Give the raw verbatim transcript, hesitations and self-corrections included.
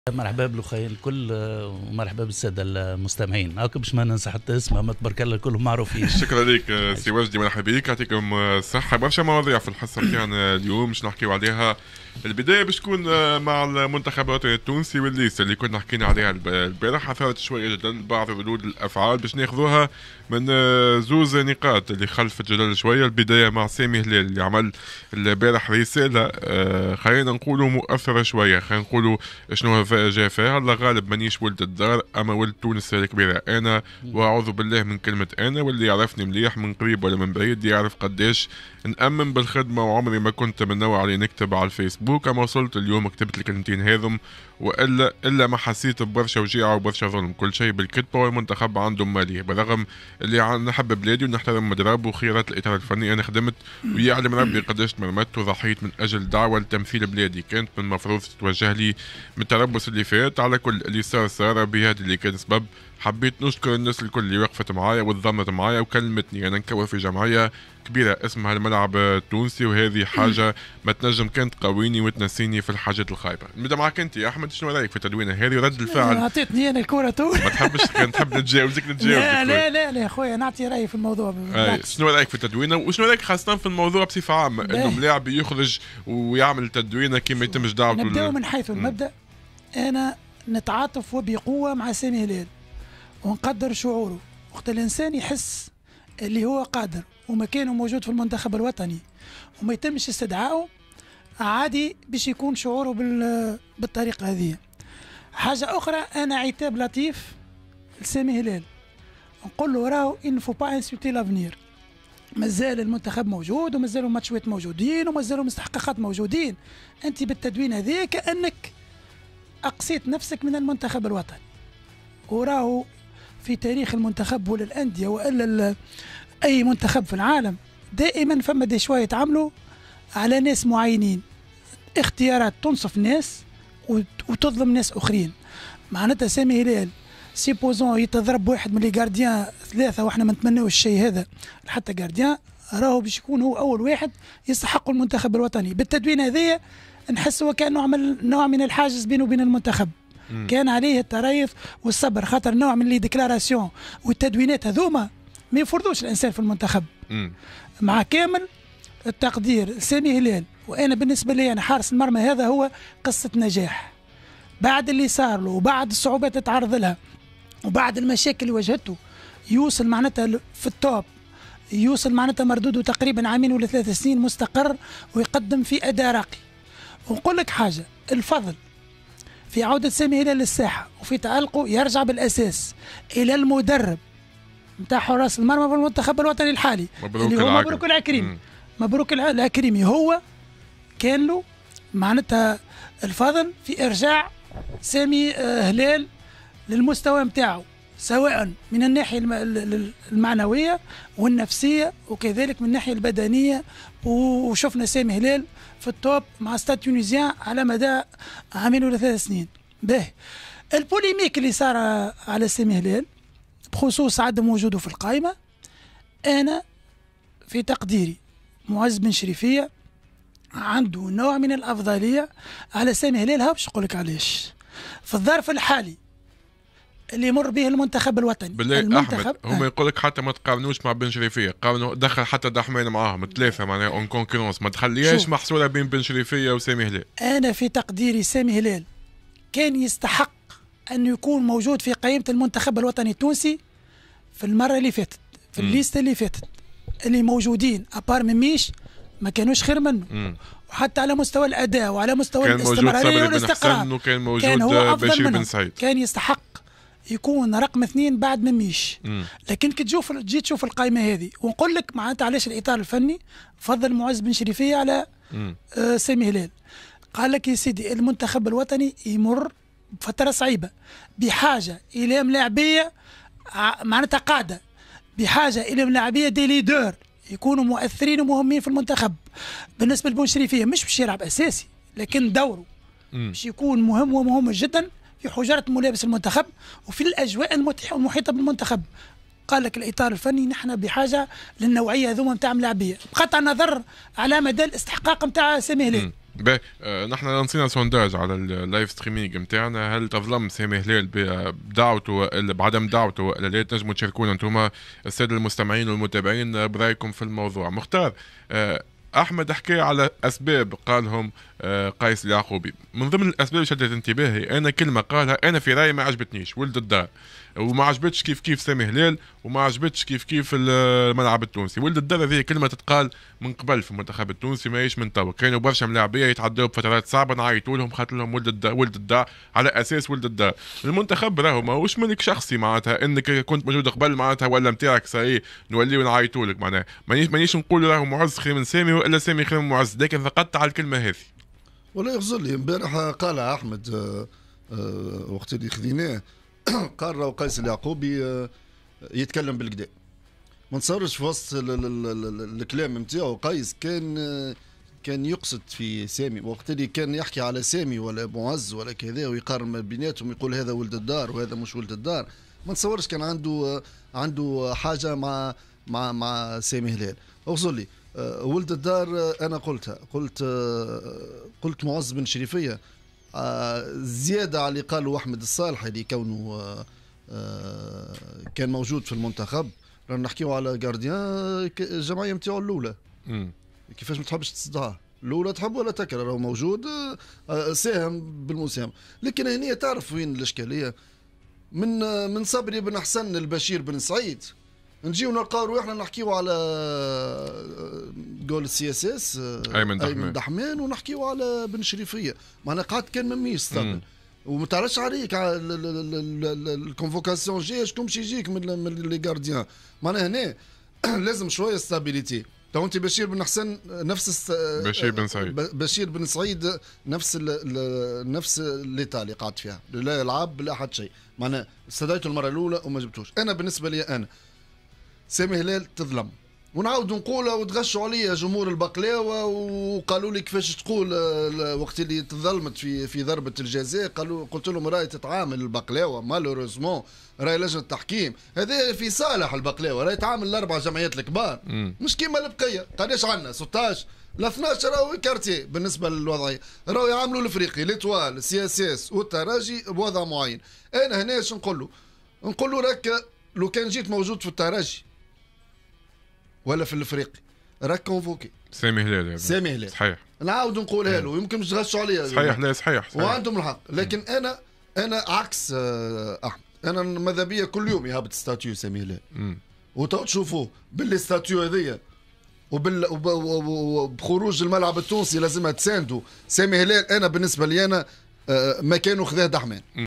مرحبا بالاخوين الكل ومرحبا بالساده المستمعين. هاكا باش ما ننسى حتى اسمه، ما تبارك الله كلهم معروفين. شكرا لك سي وجدي، مرحبا بك، يعطيكم الصحه. برشا مواضيع في الحصه نتاعنا اليوم باش نحكيو عليها. البدايه باش تكون مع المنتخب الوطني التونسي والليسته اللي كنا حكينا عليها البارح. اثارت شويه جدل بعض ردود الافعال باش ناخذوها من زوز نقاط اللي خلفت جدل شويه. البدايه مع سامي هلال اللي عمل البارح رساله خلينا نقولوا مؤثره شويه، خلينا نقولوا شنو جا فيها. الله غالب مانيش ولد الدار اما ولد تونس الكبيره انا، واعوذ بالله من كلمه انا، واللي يعرفني مليح من قريب ولا من بعيد يعرف قداش نأمن بالخدمه، وعمري ما كنت من النوع اللي نكتب على الفيسبوك. اما وصلت اليوم كتبت الكلمتين هذم والا الا ما حسيت ببرشا وجيعه وبرشا ظلم. كل شيء بالكتبه والمنتخب عنده ماليه، برغم اللي نحب بلادي ونحترم مدرب وخيارات الاطار الفني. انا خدمت ويعلم ربي قداش تمرمدت وضحيت من اجل دعوه لتمثيل بلادي كانت من المفروض تتوجه لي من التربص اللي فات. على كل اللي صار صار بهذا اللي كان سبب. حبيت نشكر الناس الكل اللي وقفت معايا وتضامنت معايا وكلمتني. انا نكون في جمعيه كبيره اسمها الملعب التونسي، وهذه حاجه ما تنجم كانت تقويني وتنسيني في الحاجات الخايبه. نبدا معك انت يا احمد، شنو رايك في التدوينه هذه ورد الفعل؟ اعطيتني انا الكره تو ما تحبش كان تحب نتجاوزك نتجاوزك لا لا لا لا يا خويا، نعطي رايي في الموضوع. شنو رايك في التدوينه وشنو رايك خاصه في الموضوع بصفه عامه، انه ملاعب يخرج ويعمل تدوينه كي ما يتمش دعوته؟ نبداو من حيث المبدا. انا نتعاطف وبقوه مع سامي هلال ونقدر شعوره. وقت الانسان يحس اللي هو قادر ومكانه موجود في المنتخب الوطني وما يتمش استدعائه، عادي باش يكون شعوره بالطريقه هذه. حاجه اخرى، انا عتاب لطيف لسامي هلال، نقول له راهو ان فو با انسولتي لافنير. مازال المنتخب موجود ومازالوا ماتشوات موجودين ومازالوا مستحقات موجودين. انت بالتدوين هذه كانك اقصيت نفسك من المنتخب الوطني. وراهو في تاريخ المنتخب ولا الانديه والا اي منتخب في العالم دائما فما دي شويه يتعاملوا على ناس معينين، اختيارات تنصف ناس وتظلم ناس اخرين. معناتها سامي هلال سيبوزون يتضرب واحد من لي جارديان ثلاثه، واحنا ما نتمناوش الشيء هذا حتى جارديان، راهو باش يكون هو اول واحد يستحق المنتخب الوطني. بالتدوين هذايا نحس وكانه عمل نوع من الحاجز بينه وبين المنتخب. مم. كان عليه التريث والصبر، خاطر نوع من لي ديكلاراسيون والتدوينات هذوما ما يفرضوش الانسان في المنتخب. مم. مع كامل التقدير سامي هلال، وانا بالنسبه لي انا حارس المرمى هذا هو قصه نجاح. بعد اللي صار له وبعد الصعوبات اللي تعرض لها وبعد المشاكل اللي واجهته، يوصل معناتها في التوب، يوصل معناتها مردوده تقريبا عامين ولا ثلاث سنين مستقر ويقدم في اداء راقي. ونقول لك حاجه، الفضل في عودة سامي هلال للساحة وفي تألقه يرجع بالأساس إلى المدرب نتاع حراس المرمى في المنتخب الوطني الحالي اللي هو مبروك العكريمي. مبروك العكريمي هو كان له معناتها الفضل في إرجاع سامي هلال للمستوى متاعه، سواء من الناحية المعنوية والنفسية وكذلك من الناحية البدنية. وشفنا سامي هلال في التوب مع ستاد تونيزيان على مدى عامين ولا ثلاث سنين. باهي، البوليميك اللي صار على سامي هلال بخصوص عدم وجوده في القائمة، أنا في تقديري معز بن شريفية عنده نوع من الأفضلية على سامي هلال. ها باش نقول لك علاش. في الظرف الحالي اللي يمر به المنتخب الوطني بالله المنتخب احمد هما يقول لك حتى ما تقارنوش مع بن شريفيه، قارنوا دخل حتى دحمان معاهم ثلاثه معناها اون كونكورونس، ما تخليهاش محصوله بين بن شريفيه وسامي هلال. انا في تقديري سامي هلال كان يستحق ان يكون موجود في قائمه المنتخب الوطني التونسي في المره اللي فاتت، في الليسته اللي فاتت. اللي موجودين ابار مميش ما كانوش خير منه. مم. وحتى على مستوى الاداء وعلى مستوى الاستمراريه والاستقرار كان موجود كان هو افضل بن سعيد. كان يستحق يكون رقم اثنين بعد مميش. مم. لكن كي تشوف تجي تشوف القائمه هذه، ونقول لك معناتها علاش الاطار الفني فضل معز بن شريفيه على آه سامي هلال. قال لك يا سيدي المنتخب الوطني يمر بفتره صعيبه، بحاجه الى ملاعبيه معناتها قاعده، بحاجه الى ملاعبيه دي ليدر يكونوا مؤثرين ومهمين في المنتخب. بالنسبه لبن شريفيه مش باش يلعب اساسي، لكن دوره باش يكون مهم ومهم جدا في حجرة ملابس المنتخب وفي الأجواء المحيطة بالمنتخب. قال لك الإطار الفني نحن بحاجة للنوعية هذوما نتاع ملاعبية، بقطع النظر على مدى الاستحقاق نتاع سامي هلال. باهي آه نحن نصينا سونداج على اللايف ستريمينج نتاعنا. هل تظلم سامي هلال بدعوته ولا بعدم دعوته ولا لا؟ تنجموا تشاركونا انتم الساده المستمعين والمتابعين برايكم في الموضوع. مختار آه احمد حكى على اسباب قالهم آه قيس اليعقوبي. من ضمن الاسباب اللي شدت انتباهي انا كلمه قالها انا في رايي ما عجبتنيش، ولد الدار، وما عجبتش كيف كيف سامي هلال، وما عجبتش كيف كيف الملعب التونسي. ولد الدار هذه كلمه تتقال من قبل في المنتخب التونسي ماهيش من توا. كانوا برشا ملاعبيه يتعدوا بفترات صعبه نعيطوا لهم خاطر لهم ولد الدار ولد الدار على اساس ولد الدار. المنتخب راهو ماهوش ملك شخصي معناتها انك كنت موجود قبل معناتها ولا نتاعك ساي نوليو نعيطوا لك معناها. مانيش مانيش نقول راهو معز خير من سامي ولا سامي خير من معز، لكن فقدت على الكلمه هذه. ولا يغزر لي امبارح قالها احمد آه آه وقت اللي خذيناه قال راهو قيس اليعقوبي آه يتكلم بالكدا. ما نتصورش في وسط الكلام نتاعو قيس كان آه كان يقصد في سامي، وقت اللي كان يحكي على سامي ولا معز ولا كذا ويقارن ما بيناتهم يقول هذا ولد الدار وهذا مش ولد الدار. ما نتصورش كان عنده آه عنده حاجه مع مع مع سامي هلال. اغزر لي أه ولد الدار أه انا قلتها قلت أه قلت معز بن شريفيه أه زياده على اللي قاله احمد الصالح اللي كونه أه أه كان موجود في المنتخب. رانا نحكيو على جارديان الجمعيه نتاعو الاولى كيفاش ما تحبش تصدها الاولى تحب ولا تكره راهو موجود أه ساهم بالمساهمه. لكن هنا تعرف وين الاشكاليه؟ من من صبري بن حسن البشير بن سعيد نجيو نلقاو روحنا نحكيو على جول السي اس اس ايمن ايمن دحمان ونحكيو على بن شريفيه. معناها قعد كان مميز صبري وما تعرفش عليك الكونفوكاسيون جايه شكون باش يجيك من لي جارديان. معناها هنا لازم شويه ستابيليتي. تو انت بشير بن حسن نفس الست... بشير بن سعيد بشير بن سعيد نفس ال... نفس الليتا اللي قعد فيها لا يلعب لا حد شيء. معناها استدعيته المره الاولى وما جبتوش. انا بالنسبه لي انا سامي هلال تظلم ونعاود نقولها وتغشوا عليا جمهور البقلاوه وقالوا لي كيفاش تقول وقت اللي تظلمت في في ضربه الجزاء. قالوا قلت لهم راهي تتعامل البقلاوه مالوريزمون راهي لجنه التحكيم هذا في صالح البقلاوه راهي تعامل الاربع جمعيات الكبار مش كيما البقيه. قداش عندنا ستطاش لا اثناش راهو كارتي بالنسبه للوضعيه راهو يعاملوا الافريقي ليتوال السي اس اس والترجي بوضع معين. انا هنا اش نقول له؟ نقول له راك لو كان جيت موجود في الترجي ولا في الافريقي راك كونفوكي سامي هلال. سامي هلال صحيح. نعاود نقولها له يمكن مش تغشوا عليا صحيح. لا صحيح, صحيح. وعندهم الحق. لكن م. انا انا عكس احمد. انا ماذا بيا كل يوم يهبط ستاتيو سامي هلال وتو تشوفوا باللي ستاتيو هذيا وبال وبخروج الملعب التونسي لازمها تساندوا سامي هلال. انا بالنسبه لي انا ما كانوا خذاه دحمان.